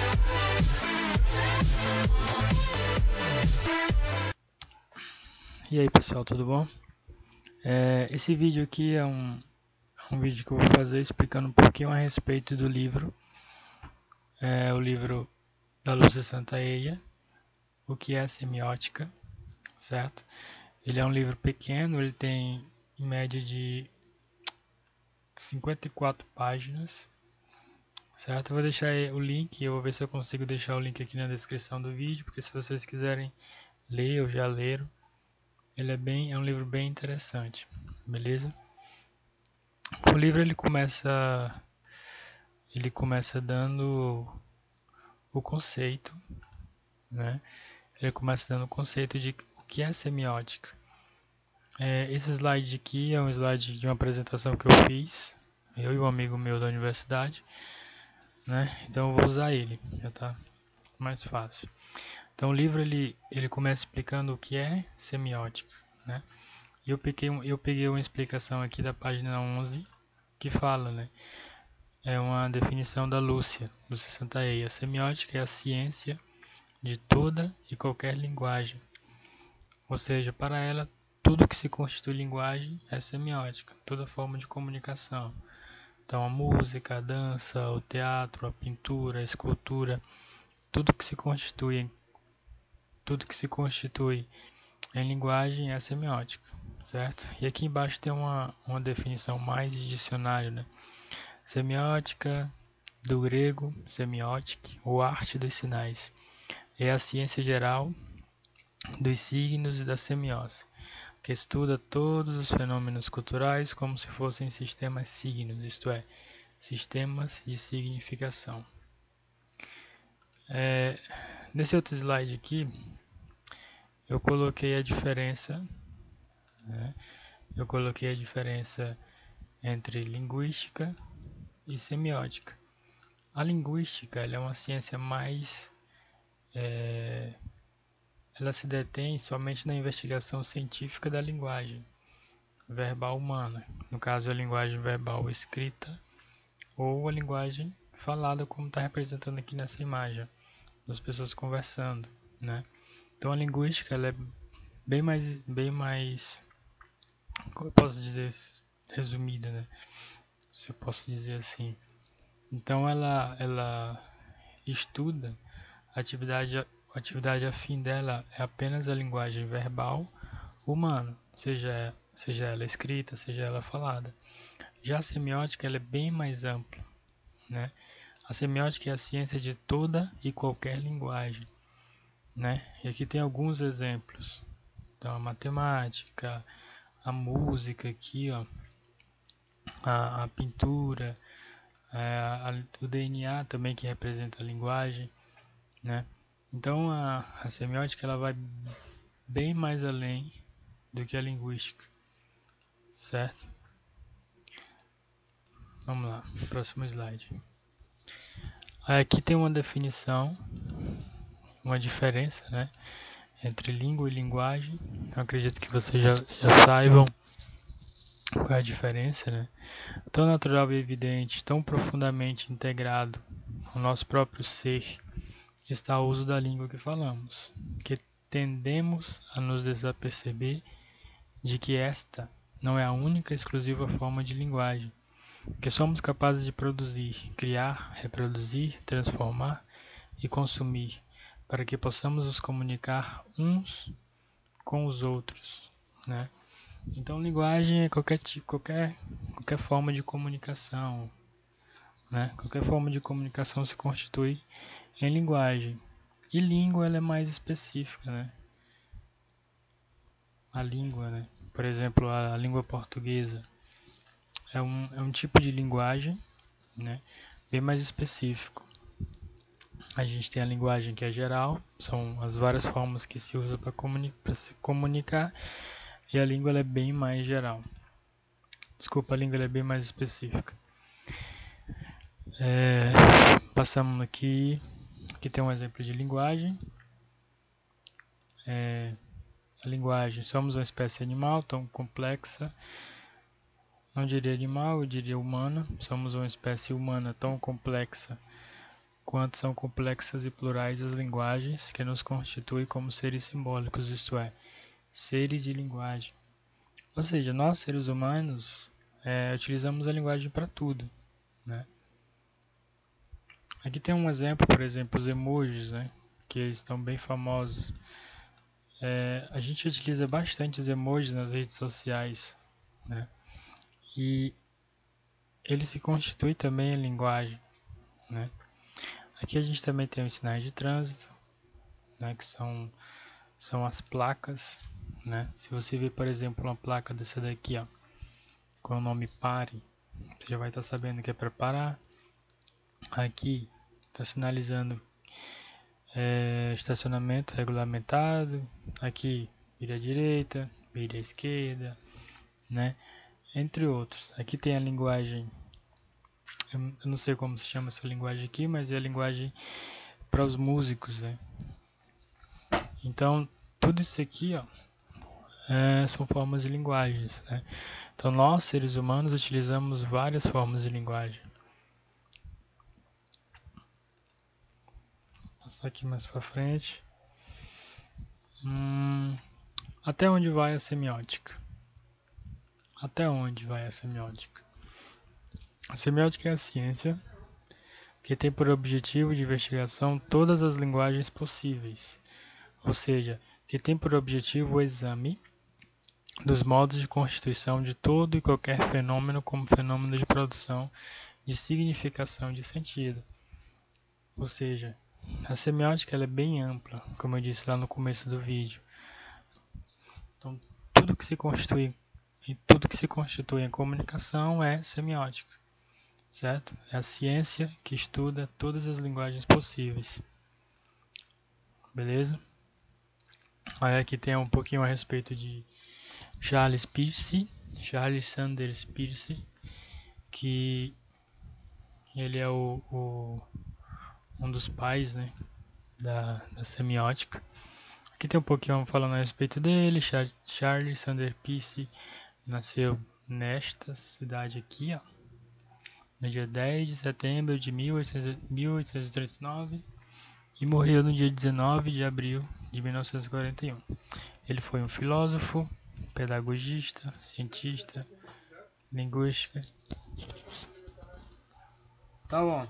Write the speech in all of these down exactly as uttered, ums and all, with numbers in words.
E aí pessoal, tudo bom? É, esse vídeo aqui é um, um vídeo que eu vou fazer explicando um pouquinho a respeito do livro, é, o livro da Lúcia Santaella, O que é Semiótica, certo? Ele é um livro pequeno, ele tem em média de cinquenta e quatro páginas, certo? Eu vou deixar o link, eu vou ver se eu consigo deixar o link aqui na descrição do vídeo, porque se vocês quiserem ler ou já leram, ele é, bem, é um livro bem interessante, beleza? O livro ele começa, ele começa dando o conceito, né? Ele começa dando o conceito de o que é semiótica. É, esse slide aqui é um slide de uma apresentação que eu fiz, eu e um amigo meu da universidade, né? Então eu vou usar ele, já tá mais fácil. Então o livro ele, ele começa explicando o que é semiótica, né? E eu peguei, eu peguei uma explicação aqui da página onze que fala, né? É uma definição da Lúcia, Lúcia Santaella. Semiótica é a ciência de toda e qualquer linguagem. Ou seja, para ela, tudo que se constitui linguagem é semiótica, toda forma de comunicação. Então, a música, a dança, o teatro, a pintura, a escultura, tudo que se constitui, tudo que se constitui em linguagem é semiótica, certo? E aqui embaixo tem uma, uma definição mais de dicionário, né? Semiótica, do grego semiotique, ou arte dos sinais, é a ciência geral dos signos e da semiose, que estuda todos os fenômenos culturais como se fossem sistemas signos, isto é, sistemas de significação. É, nesse outro slide aqui, eu coloquei a diferença, né? Eu coloquei a diferença entre linguística e semiótica. A linguística ela é uma ciência mais é, ela se detém somente na investigação científica da linguagem verbal humana, no caso a linguagem verbal escrita ou a linguagem falada, como está representando aqui nessa imagem, das pessoas conversando, né? Então a linguística ela é bem mais, bem mais, como eu posso dizer, resumida, né? Se eu posso dizer assim. Então ela, ela estuda a atividade, a atividade afim dela é apenas a linguagem verbal humana, seja, seja ela escrita, seja ela falada. Já a semiótica ela é bem mais ampla, né? A semiótica é a ciência de toda e qualquer linguagem, né? E aqui tem alguns exemplos. Então a matemática, a música aqui, ó, a, a pintura, a, a, o D N A também que representa a linguagem, né? Então a, a semiótica ela vai bem mais além do que a linguística, certo? Vamos lá, próximo slide. Aqui tem uma definição, uma diferença, né, entre língua e linguagem. Eu acredito que vocês já, já saibam qual é a diferença, né? Tão natural e evidente, tão profundamente integrado no nosso próprio ser, está o uso da língua que falamos, que tendemos a nos desaperceber de que esta não é a única e exclusiva forma de linguagem, que somos capazes de produzir, criar, reproduzir, transformar e consumir, para que possamos nos comunicar uns com os outros, né? Então, linguagem é qualquer tipo, qualquer, qualquer forma de comunicação, né? Qualquer forma de comunicação se constitui em linguagem. E língua ela é mais específica, né? A língua, né? Por exemplo, a, a língua portuguesa é um, é um tipo de linguagem, né? Bem mais específico. A gente tem a linguagem que é geral, são as várias formas que se usa para comuni se comunicar, e a língua ela é bem mais geral. Desculpa, a língua ela é bem mais específica. É, passamos aqui, aqui tem um exemplo de linguagem. É, a linguagem, somos uma espécie animal tão complexa, não diria animal, eu diria humana. Somos uma espécie humana tão complexa quanto são complexas e plurais as linguagens que nos constituem como seres simbólicos, isto é, seres de linguagem. Ou seja, nós, seres humanos, é, utilizamos a linguagem para tudo, né? Aqui tem um exemplo, por exemplo, os emojis, né? Que eles estão bem famosos. É, a gente utiliza bastante os emojis nas redes sociais, né? E ele se constitui também em linguagem, né? Aqui a gente também tem os sinais de trânsito, né? Que são, são as placas, né? Se você ver, por exemplo, uma placa dessa daqui, ó, com o nome pare, você já vai estar sabendo que é para parar. Aqui está sinalizando é, estacionamento regulamentado. Aqui vire à direita, vire à esquerda, né? Entre outros. Aqui tem a linguagem, eu não sei como se chama essa linguagem aqui, mas é a linguagem para os músicos, né? Então, tudo isso aqui, ó, é, são formas de linguagens, né? Então, nós, seres humanos, utilizamos várias formas de linguagem. Vou passar aqui mais para frente. Hum, até onde vai a semiótica? Até onde vai a semiótica? A semiótica é a ciência que tem por objetivo de investigação todas as linguagens possíveis, ou seja, que tem por objetivo o exame dos modos de constituição de todo e qualquer fenômeno como fenômeno de produção de significação de sentido. Ou seja, a semiótica ela é bem ampla, como eu disse lá no começo do vídeo. Então, tudo que se constitui e tudo que se constitui em comunicação é semiótica, certo? É a ciência que estuda todas as linguagens possíveis. Beleza? Aí aqui tem um pouquinho a respeito de Charles Peirce, Charles Sanders Peirce, que ele é o, o, um dos pais, né, da, da semiótica. Aqui tem um pouquinho falando a respeito dele. Charles Sanders Peirce nasceu nesta cidade aqui, ó, no dia dez de setembro de mil oitocentos e trinta e nove e morreu no dia dezenove de abril de mil novecentos e quarenta e um. Ele foi um filósofo, pedagogista, cientista, linguística. Tá bom.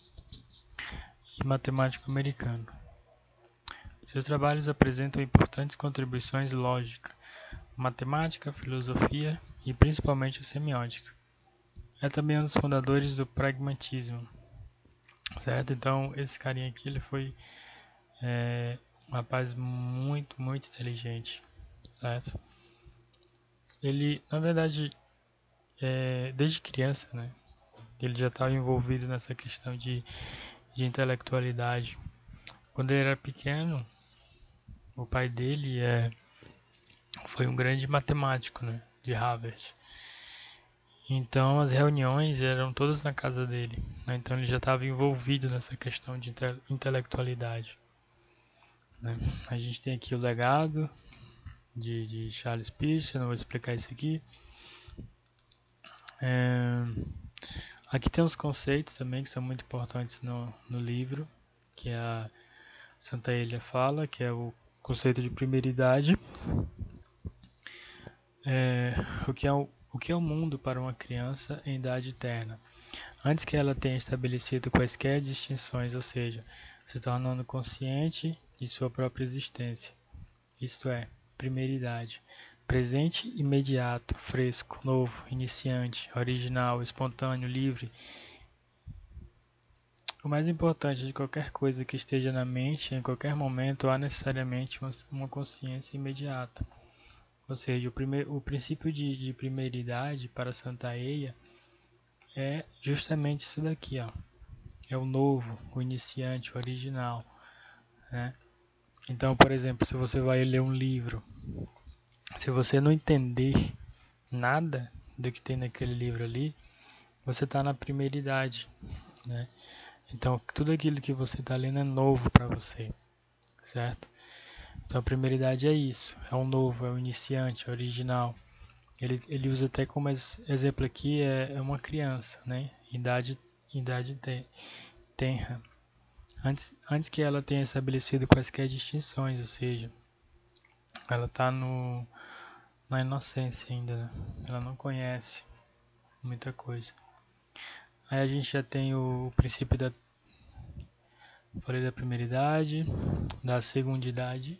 E matemático americano. Seus trabalhos apresentam importantes contribuições lógica, matemática, filosofia e principalmente a semiótica. É também um dos fundadores do pragmatismo, certo? Então esse carinha aqui ele foi é, um rapaz muito, muito inteligente, certo? Ele, na verdade, é, desde criança, né? Ele já estava envolvido nessa questão de, de intelectualidade. Quando ele era pequeno, o pai dele é, foi um grande matemático, né, de Harvard. Então as reuniões eram todas na casa dele, né? Então ele já estava envolvido nessa questão de inte intelectualidade, né? A gente tem aqui o legado de, de Charles Peirce, eu não vou explicar isso aqui. É, aqui tem os conceitos também que são muito importantes no, no livro, que a Santa Elia fala, que é o conceito de primeiridade. É, o, que é o, o que é o mundo para uma criança em idade eterna? Antes que ela tenha estabelecido quaisquer distinções, ou seja, se tornando consciente de sua própria existência. Isto é, primeiridade. Presente, imediato, fresco, novo, iniciante, original, espontâneo, livre. O mais importante de qualquer coisa que esteja na mente, em qualquer momento, há necessariamente uma, uma consciência imediata. Ou seja, o, primeir, o princípio de, de primeiridade para Santa Eia é justamente isso daqui, ó. É o novo, o iniciante, o original, né? Então, por exemplo, se você vai ler um livro, se você não entender nada do que tem naquele livro ali, você está na primeira idade, né? Então, tudo aquilo que você está lendo é novo para você, certo? Então, a primeira idade é isso, é o novo, é o iniciante, é o original. Ele, ele usa até como exemplo aqui, é, é uma criança, né? Idade, idade te, tenra. antes, antes que ela tenha estabelecido quaisquer distinções, ou seja, ela está no, na inocência ainda, né? Ela não conhece muita coisa. Aí a gente já tem o princípio da, falei da primeira idade, da segunda idade,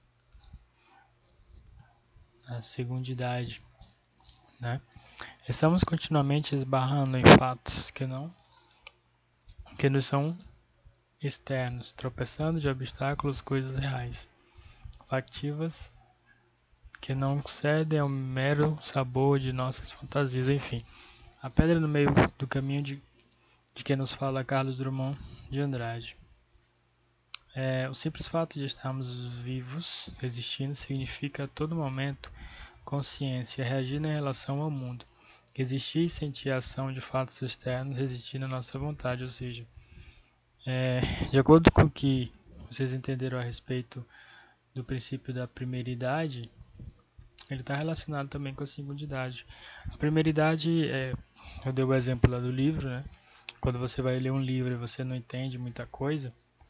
a segunda idade, né? Estamos continuamente esbarrando em fatos que não, que nos são externos, tropeçando de obstáculos, coisas reais, factivas, que não cedem ao mero sabor de nossas fantasias, enfim. A pedra no meio do caminho de, de que nos fala Carlos Drummond de Andrade. É, o simples fato de estarmos vivos, existindo, significa a todo momento consciência, reagir em relação ao mundo. Existir e sentir a ação de fatos externos, existir na nossa vontade, ou seja, é, de acordo com o que vocês entenderam a respeito do princípio da primeira idade, ele está relacionado também com a segunda idade. A primeira idade, é, eu dei o exemplo lá do livro, né? Quando você vai ler um livro e você não entende muita coisa,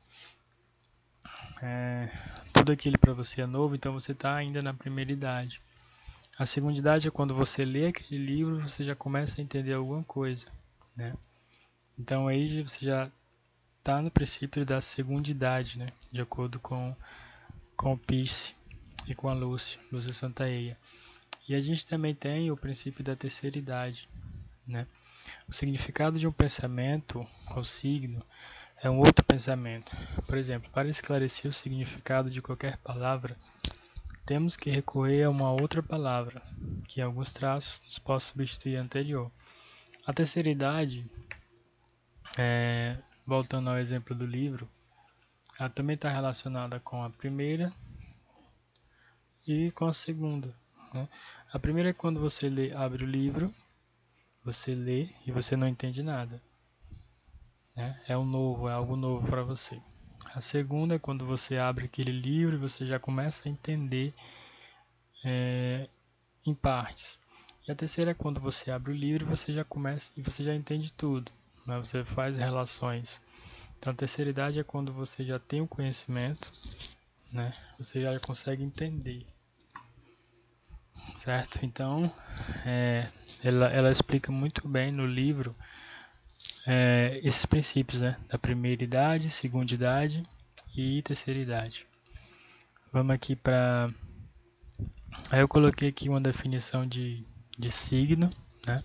é, tudo aquilo para você é novo, então você está ainda na primeira idade. A segunda idade é quando você lê aquele livro, você já começa a entender alguma coisa, né? Então aí você já está no princípio da segunda idade, né? De acordo com, com o Peirce e com a Lúcia, Lúcia Santaella. E a gente também tem o princípio da terceira idade, né? O significado de um pensamento, ou signo, é um outro pensamento. Por exemplo, para esclarecer o significado de qualquer palavra, temos que recorrer a uma outra palavra, que em alguns traços nos possa substituir a anterior. A terceira idade, é, voltando ao exemplo do livro, ela também está relacionada com a primeira e com a segunda, né? A primeira é quando você lê, abre o livro, você lê e você não entende nada, né? É um novo, é algo novo para você. A segunda é quando você abre aquele livro e você já começa a entender é, em partes. E a terceira é quando você abre o livro e você já começa e você já entende tudo, né? Você faz relações. Então a terceira idade é quando você já tem o conhecimento, né? Você já consegue entender, certo? Então é, ela, ela explica muito bem no livro é, esses princípios, né? Da primeira idade, segunda idade e terceira idade. Vamos aqui para... Aí eu coloquei aqui uma definição de, de signo, né?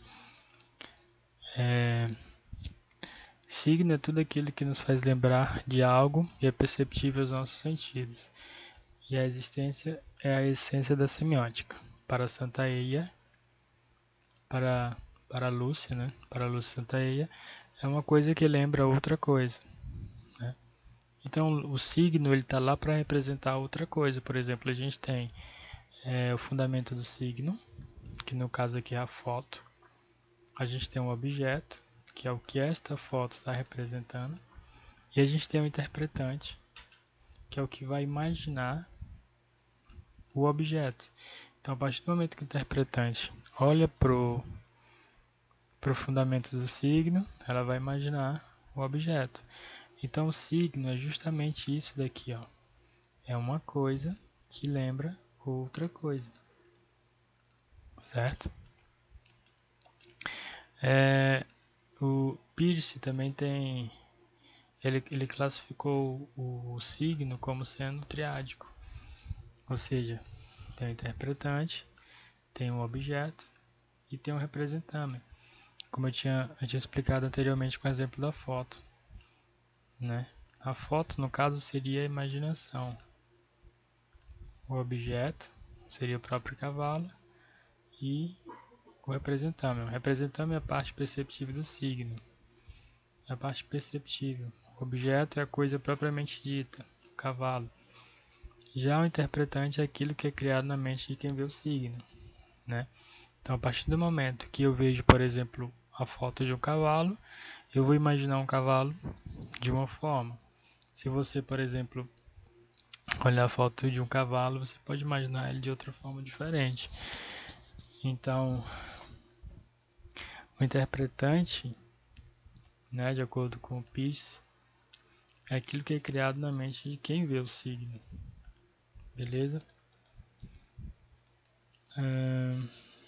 É, signo é tudo aquilo que nos faz lembrar de algo e é perceptível aos nossos sentidos. E a existência é a essência da semiótica. Para Santaella, para, para Lúcia, né? Para Lúcia Santaella, é uma coisa que lembra outra coisa, né? Então, o signo ele está lá para representar outra coisa. Por exemplo, a gente tem é, o fundamento do signo, que no caso aqui é a foto. A gente tem um objeto, que é o que esta foto está representando. E a gente tem um interpretante, que é o que vai imaginar o objeto. Então, a partir do momento que o interpretante olha para o fundamento do signo, ela vai imaginar o objeto. Então, o signo é justamente isso daqui, ó. É uma coisa que lembra outra coisa, certo? É, o Peirce também tem, ele, ele classificou o, o signo como sendo triádico, ou seja, tem o interpretante, tem o objeto e tem o representante, como eu tinha, eu tinha explicado anteriormente com o exemplo da foto, né? A foto, no caso, seria a imaginação. O objeto seria o próprio cavalo e o representante. O representante é a parte perceptível do signo. É a parte perceptível. O objeto é a coisa propriamente dita, o cavalo. Já o interpretante é aquilo que é criado na mente de quem vê o signo, né? Então, a partir do momento que eu vejo, por exemplo, a foto de um cavalo, eu vou imaginar um cavalo de uma forma. Se você, por exemplo, olhar a foto de um cavalo, você pode imaginar ele de outra forma diferente. Então, o interpretante, né, de acordo com o Peirce, é aquilo que é criado na mente de quem vê o signo. Beleza? Hum,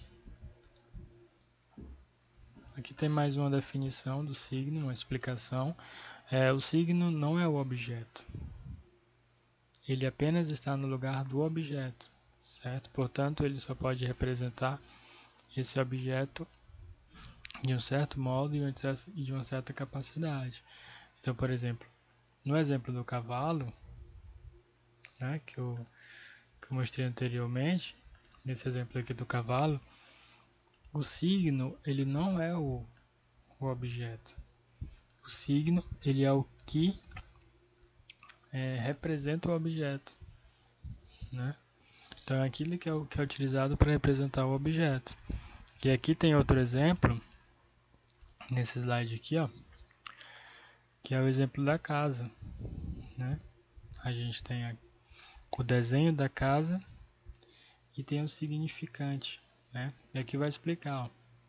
aqui tem mais uma definição do signo, uma explicação. É, o signo não é o objeto. Ele apenas está no lugar do objeto, certo? Portanto, ele só pode representar esse objeto de um certo modo e de uma certa capacidade. Então, por exemplo, no exemplo do cavalo, né, que, eu, que eu mostrei anteriormente, nesse exemplo aqui do cavalo, o signo ele não é o, o objeto. O signo ele é o que é, representa o objeto, né? Então é aquilo que é, que é utilizado para representar o objeto. E aqui tem outro exemplo, nesse slide aqui, ó, que é o exemplo da casa, né? A gente tem a, o desenho da casa e tem o significante, né? E aqui vai explicar, ó.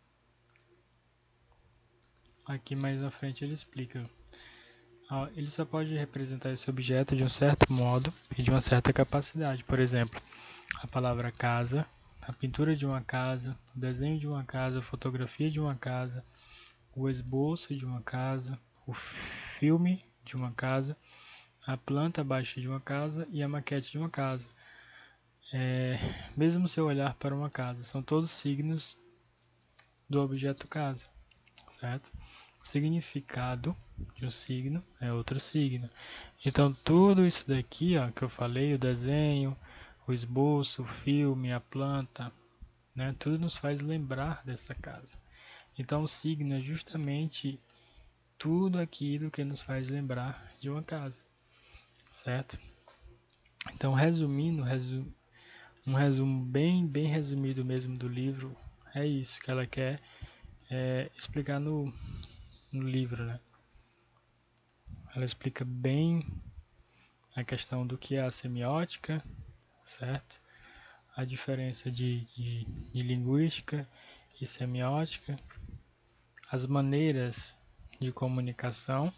Aqui mais na frente ele explica. Ó, ele só pode representar esse objeto de um certo modo e de uma certa capacidade. Por exemplo, a palavra casa, a pintura de uma casa, o desenho de uma casa, a fotografia de uma casa, o esboço de uma casa, o filme de uma casa, a planta baixa de uma casa e a maquete de uma casa. É, mesmo seu olhar para uma casa, são todos signos do objeto casa, certo? O significado de um signo é outro signo. Então tudo isso daqui, ó, que eu falei, o desenho, o esboço, o filme, a planta, né, tudo nos faz lembrar dessa casa. Então o signo é justamente tudo aquilo que nos faz lembrar de uma casa, certo? Então, resumindo, resu um resumo bem, bem resumido mesmo do livro, é isso que ela quer é, explicar no, no livro, né? Ela explica bem a questão do que é a semiótica, certo? A diferença de, de, de linguística e semiótica, as maneiras de comunicação,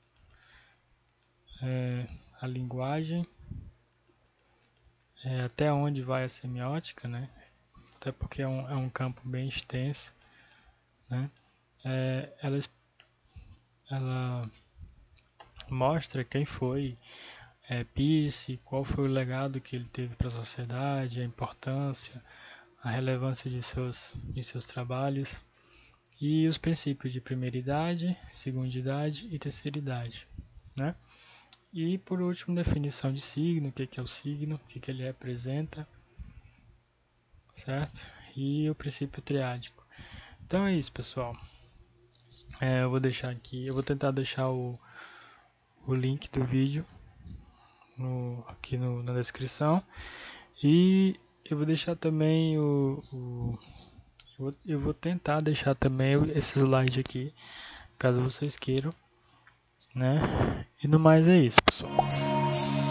é, a linguagem, é, até onde vai a semiótica, né? Até porque é um, é um campo bem extenso, né? É, ela, ela mostra quem foi é, Peirce, qual foi o legado que ele teve para a sociedade, a importância, a relevância de seus, de seus trabalhos e os princípios de primeira idade, segunda idade e terceira idade, né? E por último, definição de signo, o que é o signo, o que ele representa, certo? E o princípio triádico. Então é isso, pessoal. É, eu vou deixar aqui, eu vou tentar deixar o, o link do vídeo no, aqui no, na descrição. E eu vou deixar também o, o eu, vou, eu vou tentar deixar também esse slide aqui, caso vocês queiram, né? E no mais é isso, pessoal.